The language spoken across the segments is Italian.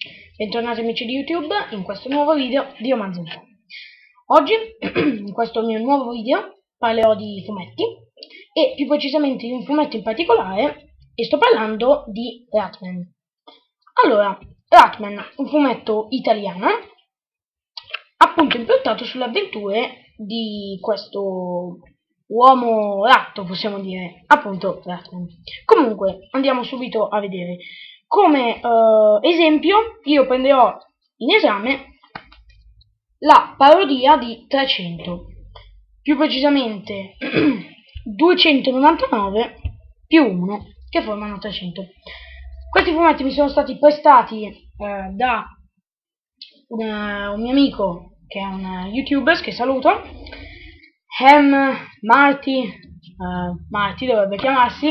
Bentornati amici di YouTube in questo nuovo video di Romanzo un po'. Oggi, in questo mio nuovo video, parlerò di fumetti e più precisamente di un fumetto in particolare e sto parlando di Ratman. Allora, Ratman, un fumetto italiano appunto impiantato sulle avventure di questo uomo ratto, possiamo dire, appunto Ratman. Comunque, andiamo subito a vedere. Come esempio, io prenderò in esame la parodia di 300, più precisamente 299 più 1, che formano 300. Questi fumetti mi sono stati prestati da un mio amico, che è un youtuber, che saluto, Marty dovrebbe chiamarsi,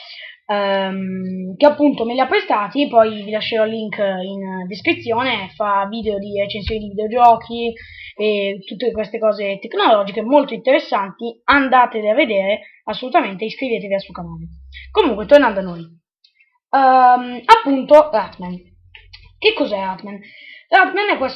che appunto me li ha prestati. Poi vi lascerò il link in descrizione. Fa video di recensioni di videogiochi e tutte queste cose tecnologiche molto interessanti. Andatele a vedere, assolutamente, iscrivetevi al suo canale. Comunque, tornando a noi, appunto Ratman. Che cos'è Ratman? Ratman è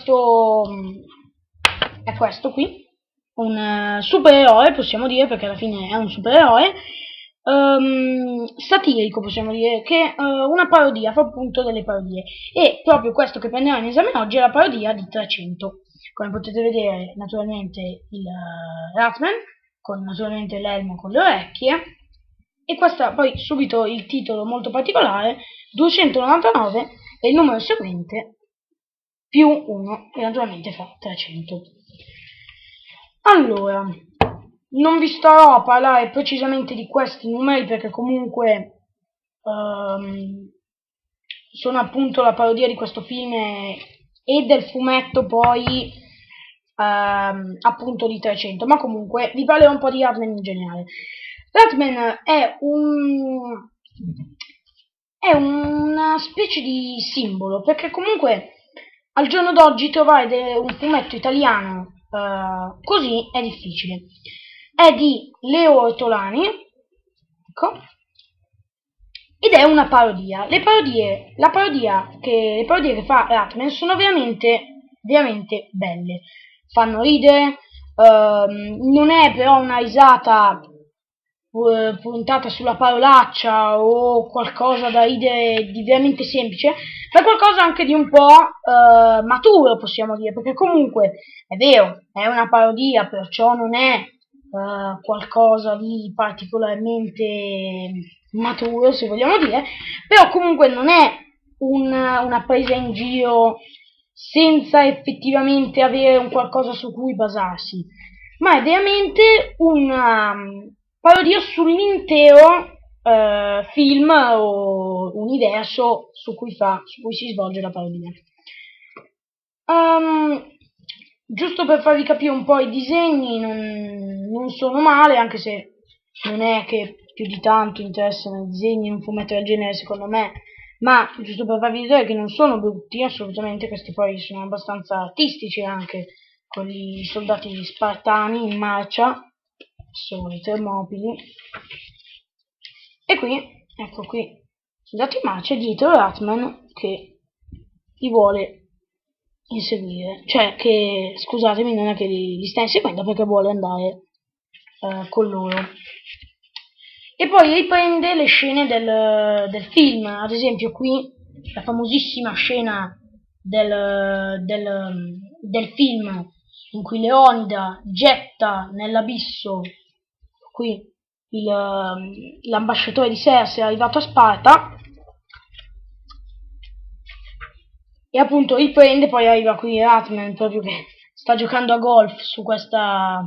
questo qui, un supereroe, possiamo dire, perché alla fine è un supereroe satirico, possiamo dire, che è una parodia, fa appunto delle parodie, e proprio questo che prenderò in esame oggi è la parodia di 300. Come potete vedere, naturalmente il Ratman, con naturalmente l'elmo con le orecchie, e questa poi subito il titolo molto particolare, 299 e il numero seguente più 1, e naturalmente fa 300. Allora, non vi starò a parlare precisamente di questi numeri perché comunque sono appunto la parodia di questo film e del fumetto poi appunto di 300, ma comunque vi parlerò un po' di Ratman in generale. Ratman è una specie di simbolo, perché comunque al giorno d'oggi trovare un fumetto italiano così è difficile. È di Leo Ortolani, ecco, ed è una parodia. Le parodie che fa Ratman sono veramente belle, fanno ridere, non è però una risata puntata sulla parolaccia o qualcosa da ridere di veramente semplice, ma qualcosa anche di un po' maturo, possiamo dire, perché comunque è vero, è una parodia, perciò non è qualcosa di particolarmente maturo, se vogliamo dire, però comunque non è una presa in giro senza effettivamente avere un qualcosa su cui basarsi, ma è veramente una parodia sull'intero film o universo su cui si svolge la parodia. Giusto per farvi capire un po', i disegni non sono male, anche se non è che più di tanto interessano i disegni in un fumetto del genere, secondo me, ma giusto per farvi vedere che non sono brutti, assolutamente. Questi poi sono abbastanza artistici anche, con i soldati spartani in marcia, sono i Termopili, e qui, ecco qui, soldati in marcia, dietro Ratman che li vuole inseguire, cioè che, scusatemi, non è che li sta inseguendo, perché vuole andare con loro. E poi riprende le scene del film, ad esempio qui la famosissima scena del film in cui Leonida getta nell'abisso qui l'ambasciatore di Cersei è arrivato a Sparta, e appunto riprende, poi arriva qui Ratman proprio che sta giocando a golf su questo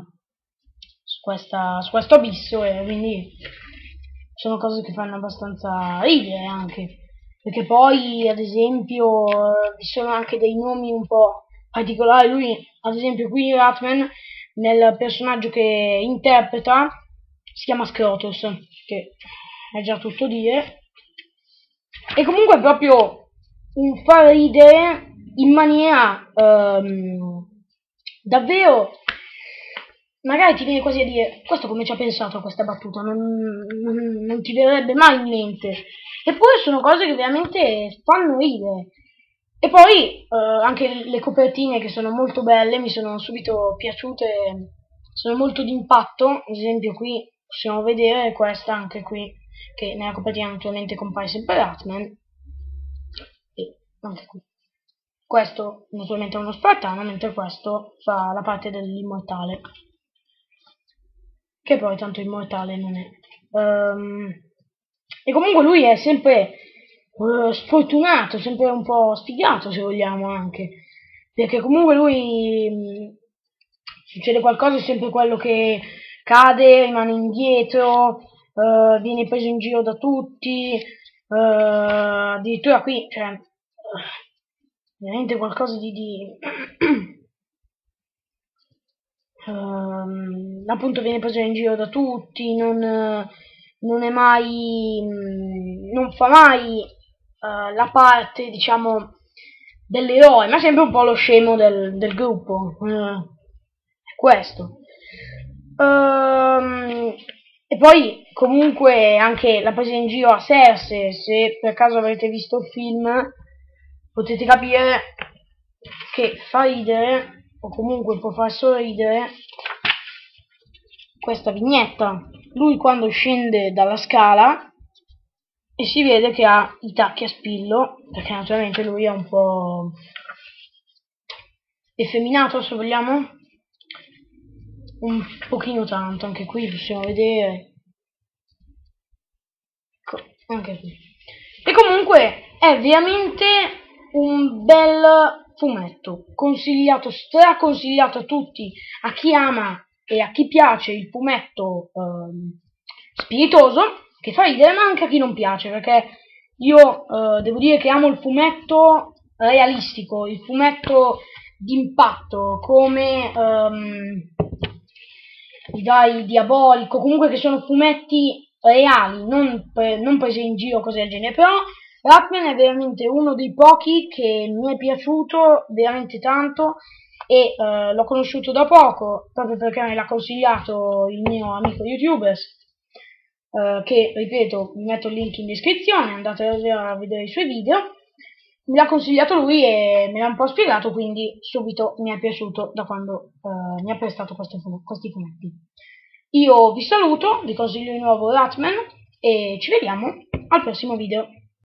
abisso, e quindi sono cose che fanno abbastanza ridere anche, perché poi ad esempio vi sono anche dei nomi un po' particolari. Lui, ad esempio, qui Ratman, nel personaggio che interpreta, si chiama Scrotos, che è già tutto dire, e comunque è proprio un far ridere in maniera davvero, magari ti viene quasi a dire: questo come ci ha pensato a questa battuta, non ti verrebbe mai in mente, eppure sono cose che veramente fanno ridere. E poi anche le copertine, che sono molto belle, mi sono subito piaciute, sono molto d'impatto. Ad esempio qui possiamo vedere questa anche qui, che nella copertina naturalmente compare sempre Ratman, e anche qui. Questo naturalmente è uno spartano, mentre questo fa la parte dell'immortale, che poi tanto immortale non è. E comunque lui è sempre sfortunato, sempre un po' sfigato, se vogliamo, anche, perché comunque lui succede qualcosa, è sempre quello che cade, rimane indietro, viene preso in giro da tutti, addirittura qui, cioè, veramente qualcosa di appunto viene preso in giro da tutti, non è mai, non fa mai la parte, diciamo, dell'eroe, ma è sempre un po' lo scemo del gruppo. È questo. E poi comunque anche la presa in giro a Cersei, se per caso avete visto il film, potete capire che fa ridere, o comunque può far sorridere, questa vignetta. Lui quando scende dalla scala e si vede che ha i tacchi a spillo, perché naturalmente lui è un po' effeminato, se vogliamo, un pochino tanto. Anche qui possiamo vedere, anche qui. E comunque è veramente un bel fumetto, consigliato, straconsigliato a tutti, a chi ama e a chi piace il fumetto spiritoso, che fa ridere, ma anche a chi non piace, perché io devo dire che amo il fumetto realistico, il fumetto d'impatto, come i vari Diabolico, comunque che sono fumetti reali, non presi in giro, cose del genere. Però Ratman è veramente uno dei pochi che mi è piaciuto veramente tanto, e l'ho conosciuto da poco, proprio perché me l'ha consigliato il mio amico YouTuber, che, ripeto, vi metto il link in descrizione, andate a vedere i suoi video. Me l'ha consigliato lui e me l'ha un po' spiegato, quindi subito mi è piaciuto da quando mi ha prestato questi fumetti. Io vi saluto, vi consiglio di nuovo Ratman e ci vediamo al prossimo video.